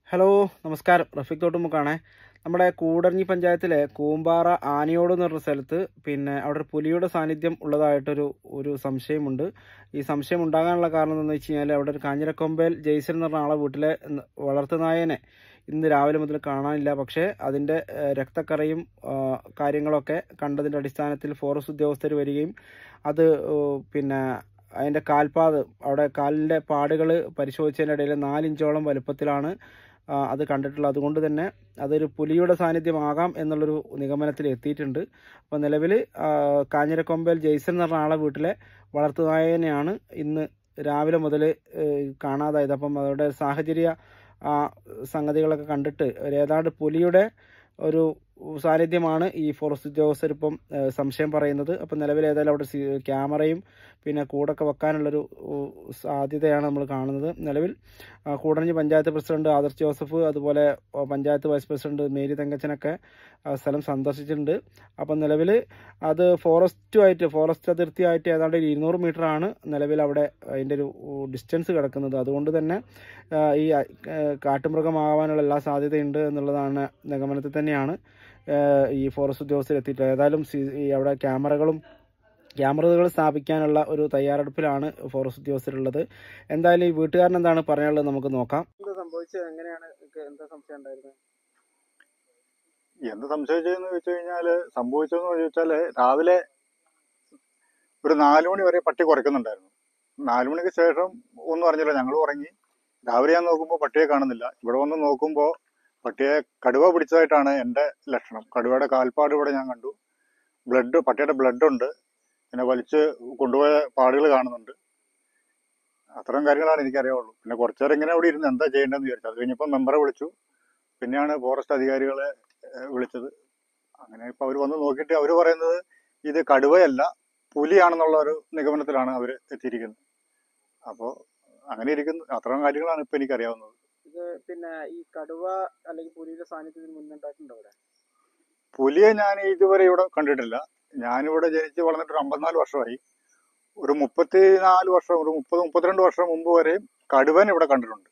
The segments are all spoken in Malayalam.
ഹലോ നമസ്കാരം. റഫീഖ് തോട്ടുമുക്കാണേ. നമ്മുടെ കൂടരഞ്ഞി പഞ്ചായത്തിലെ കൂമ്പാറ ആനയോട് എന്ന് പറഞ്ഞ സ്ഥലത്ത് അവിടെ ഒരു പുലിയുടെ സാന്നിധ്യം ഉള്ളതായിട്ടൊരു സംശയമുണ്ട്. ഈ സംശയം ഉണ്ടാകാനുള്ള കാരണം എന്താണെന്ന് വെച്ച് കഴിഞ്ഞാൽ അവിടെ ഒരു കാഞ്ഞിരക്കൊമ്പേൽ ജെയ്സൺ എന്ന് പറഞ്ഞ ആളെ വീട്ടിലെ വളർത്തുനായനെ ഇന്ന് രാവിലെ മുതൽ കാണാനില്ല. പക്ഷേ അതിൻ്റെ രക്തക്കറയും കാര്യങ്ങളൊക്കെ കണ്ടതിൻ്റെ അടിസ്ഥാനത്തിൽ ഫോറസ്റ്റ് ഉദ്യോഗസ്ഥർ വരികയും അത് അതിൻ്റെ അവിടെ കാലിൻ്റെ പാടുകൾ പരിശോധിച്ചതിൻ്റെ ഇടയിൽ 4 ഇഞ്ചോളം വലുപ്പത്തിലാണ് അത് കണ്ടിട്ടുള്ളത്. അതുകൊണ്ട് തന്നെ അതൊരു പുലിയുടെ സാന്നിധ്യമാകാം എന്നുള്ളൊരു നിഗമനത്തിൽ എത്തിയിട്ടുണ്ട്. അപ്പോൾ നിലവിൽ കാഞ്ഞിരക്കൊമ്പേൽ ജെയ്സൺ എന്ന് പറഞ്ഞ ആളെ വീട്ടിലെ വളർത്തുനായനെയാണ് ഇന്ന് രാവിലെ മുതൽ കാണാതായത്. അപ്പം അവരുടെ സാഹചര്യ സംഗതികളൊക്കെ കണ്ടിട്ട് ഏതാണ്ട് പുലിയുടെ ഒരു സാന്നിധ്യമാണ് ഈ ഫോറസ്റ്റ് ഉദ്യോഗസ്ഥർ ഇപ്പം സംശയം പറയുന്നത്. അപ്പം നിലവിൽ ഏതായാലും അവിടെ ക്യാമറയും കൂടൊക്കെ വെക്കാനുള്ളൊരു സാധ്യതയാണ് നമ്മൾ കാണുന്നത്. നിലവിൽ കൂടരഞ്ഞി പഞ്ചായത്ത് പ്രസിഡന്റ് ആദർശ് ജോസഫ്, അതുപോലെ പഞ്ചായത്ത് വൈസ് പ്രസിഡന്റ് മേരി തങ്കച്ചനൊക്കെ സ്ഥലം സന്ദർശിച്ചിട്ടുണ്ട്. അപ്പം നിലവിൽ അത് ഫോറസ്റ്റ് അതിർത്തിയായിട്ട് ഏതാണ്ട് 200 മീറ്ററാണ് നിലവിൽ അവിടെ അതിൻ്റെ ഒരു ഡിസ്റ്റൻസ് കിടക്കുന്നത്. അതുകൊണ്ട് തന്നെ ഈ കാട്ടുമൃഗമാകാനുള്ള എല്ലാ സാധ്യതയുണ്ട് എന്നുള്ളതാണ് നിഗമനത്തിൽ തന്നെയാണ് ഈ ഫോറസ്റ്റ് ഉദ്യോഗസ്ഥർ എത്തിയിട്ടുള്ളത്. ഏതായാലും അവിടെ ക്യാമറകൾ സ്ഥാപിക്കാനുള്ള ഒരു തയ്യാറെടുപ്പിലാണ് ഫോറസ്റ്റ് ഉദ്യോഗസ്ഥരുള്ളത്. എന്തായാലും ഈ വീട്ടുകാരൻ എന്താണ് പറയാനുള്ളത് നമുക്ക് നോക്കാം. എന്താ സംഭവിച്ചത്, എങ്ങനെയാണ്, എന്താ സംശയം ഉണ്ടായിരുന്നത്? എന്ത് സംശയിച്ചതെന്ന് വെച്ച് കഴിഞ്ഞാല് സംഭവിച്ചതെന്ന് ചോദിച്ചാല് രാവിലെ ഒരു 4 മണി വരെ പട്ടി കുറയ്ക്കുന്നുണ്ടായിരുന്നു. 4 മണിക്ക് ശേഷം ഒന്നും അറിഞ്ഞില്ല, ഞങ്ങൾ ഉറങ്ങി. രാവിലെ ഞാൻ നോക്കുമ്പോൾ പട്ടിയെ കാണുന്നില്ല. ഇവിടെ വന്ന് നോക്കുമ്പോൾ പട്ടിയെ കടുവ പിടിച്ചതായിട്ടാണ് എൻ്റെ ലക്ഷണം. കടുവയുടെ കാൽപ്പാട് ഇവിടെ ഞാൻ കണ്ടു. പട്ടിയുടെ ബ്ലഡ് ഉണ്ട്, പിന്നെ വലിച്ച് കൊണ്ടുപോയ പാടുകൾ കാണുന്നുണ്ട്. അത്തരം കാര്യങ്ങളാണ് എനിക്കറിയാവുള്ളൂ. പിന്നെ കുറച്ചു നേരം ഇങ്ങനെ അവിടെ ഇരുന്ന് എന്താ ചെയ്യേണ്ടതെന്ന് വിചാരിച്ചു. അത് കഴിഞ്ഞപ്പോൾ മെമ്പറെ വിളിച്ചു, പിന്നെയാണ് ഫോറസ്റ്റ് അധികാരികളെ വിളിച്ചത്. അങ്ങനെ ഇപ്പൊ അവർ വന്ന് നോക്കിയിട്ട് അവർ പറയുന്നത് ഇത് കടുവയല്ല പുലിയാണെന്നുള്ള ഒരു നിഗമനത്തിലാണ് അവർ എത്തിയിരിക്കുന്നത്. അപ്പോൾ അങ്ങനെ ഇരിക്കുന്നു. അത്തരം കാര്യങ്ങളാണ് ഇപ്പൊ എനിക്കറിയാവുന്നത്. ഇത് ഈ കടുവ അല്ലെങ്കിൽ പുലിയുടെ സാന്നിധ്യത്തിന് മുന്നുണ്ടായിട്ടുണ്ടോ അവിടെ? പുലിയെ ഞാൻ ഇതുവരെ ഇവിടെ കണ്ടിട്ടില്ല. ഞാനിവിടെ ജനിച്ച് വളർന്നിട്ട് 54 വർഷമായി. ഒരു 34 വർഷം, ഒരു 30-32 വർഷം മുമ്പ് വരെയും കടുവൻ ഇവിടെ കണ്ടിട്ടുണ്ട്.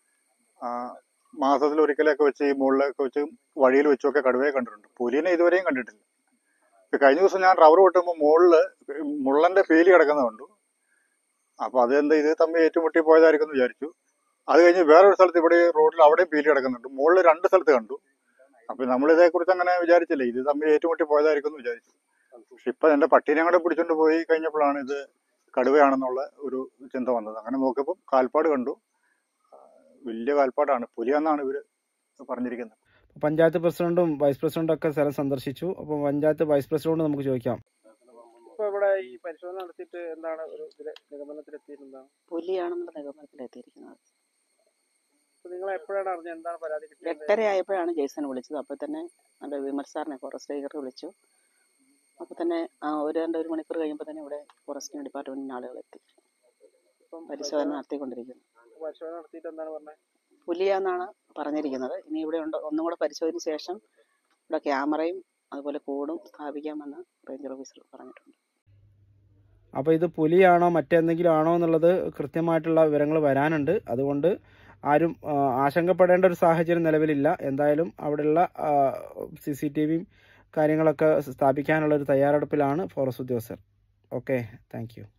മാസത്തിൽ ഒരിക്കലൊക്കെ വെച്ച് ഈ മുകളിലൊക്കെ വെച്ച് വഴിയിൽ വെച്ചൊക്കെ കടുവയെ കണ്ടിട്ടുണ്ട്. പുലിനെ ഇതുവരെയും കണ്ടിട്ടില്ല. കഴിഞ്ഞ ദിവസം ഞാൻ റബ്ബർ വെട്ടുമ്പോൾ മുകളില് മുള്ളന്റെ ഫീല് കിടക്കുന്നത് കണ്ടു. അപ്പൊ അതെന്താ ഇത് തമ്മിൽ ഏറ്റുമുട്ടി പോയതായിരിക്കും എന്ന് വിചാരിച്ചു. അത് കഴിഞ്ഞ് വേറൊരു സ്ഥലത്ത് ഇവിടെ റോഡിൽ അവിടെയും ഫീല് കിടക്കുന്നുണ്ട്. മുകളിൽ 2 സ്ഥലത്ത് കണ്ടു. അപ്പൊ നമ്മൾ ഇതേക്കുറിച്ച് അങ്ങനെ വിചാരിച്ചില്ല, ഇത് തമ്മിൽ ഏറ്റുമുട്ടി പോയതായിരിക്കും എന്ന് വിചാരിച്ചു. പക്ഷെ ഇപ്പൊ എന്റെ പട്ടീനെ കൂടെ പിടിച്ചോണ്ട് പോയി കഴിഞ്ഞപ്പോഴാണ് ഇത് കടുവയാണെന്നുള്ള ഒരു ചിന്ത വന്നത്. അങ്ങനെ നോക്കിയപ്പോൾ കാൽപ്പാട് കണ്ടു. വലിയ കാൽപ്പാടാണ്, പുലിയെന്നാണ് ഇവര് പറഞ്ഞിരിക്കുന്നത്. പഞ്ചായത്ത് പ്രസിഡന്റും വൈസ് പ്രസിഡന്റും ഒക്കെ സ്ഥലം സന്ദർശിച്ചു. അപ്പൊ പഞ്ചായത്ത് വൈസ് പ്രസിഡന്റ് നമുക്ക് ചോദിക്കാം. ഇപ്പൊ ഇവിടെ ഈ പരിശോധന നടത്തിയിട്ട് എന്താണ് ഒരു നിഗമനത്തിലെത്തിയിരുന്നത്? പുലിയാണെന്നുള്ള നിഗമനത്തിലെത്തിയിരിക്കുന്നത്. നിങ്ങൾ എപ്പോഴാണ് അറിഞ്ഞത്, എന്താണ് പരാതി കിട്ടിയത്? 8:30 ആയപ്പോഴാണ് ജെയ്സൺ വിളിച്ചത്. അപ്പോൾ തന്നെ നല്ല വിമൽ സാറിനെ ഫോറസ്റ്റ് ഡയറക്ടർ വിളിച്ചു. അപ്പോൾ തന്നെ ഒരു 2 മണിക്കൂർ കഴിയുമ്പോൾ തന്നെ ഇവിടെ ഫോറസ്റ്റ് ഡിപ്പാർട്ട്മെന്റിന് ആളുകൾ എത്തി. ഇപ്പം പരിശോധന നടത്തിക്കൊണ്ടിരിക്കുന്നു. പരിശോധന നടത്തിയിട്ട് എന്താണ് പറഞ്ഞത്? പുലിയാന്നാണ് പറഞ്ഞിരിക്കുന്നത്. ഇനി ഇവിടെ ഒന്നും കൂടെ പരിശോധനയ്ക്ക് ശേഷം ഇവിടെ ക്യാമറയും അതുപോലെ കൂടും സ്ഥാപിക്കാമെന്ന് റേഞ്ചർ ഓഫീസർ പറഞ്ഞിട്ടുണ്ട്. അപ്പോൾ ഇത് പുലിയാണോ മറ്റെന്തെങ്കിലും ആണോ എന്നുള്ളത് കൃത്യമായിട്ടുള്ള വിവരങ്ങൾ വരാനുണ്ട്. അതുകൊണ്ട് ആരും ആശങ്കപ്പെടേണ്ട ഒരു സാഹചര്യം നിലവിലില്ല. എന്തായാലും അവിടെയുള്ള CCTVയും കാര്യങ്ങളൊക്കെ സ്ഥാപിക്കാനുള്ള ഒരു തയ്യാറെടുപ്പിലാണ് ഫോറസ്റ്റ് ഉദ്യോഗസ്ഥർ. Okay, thank U.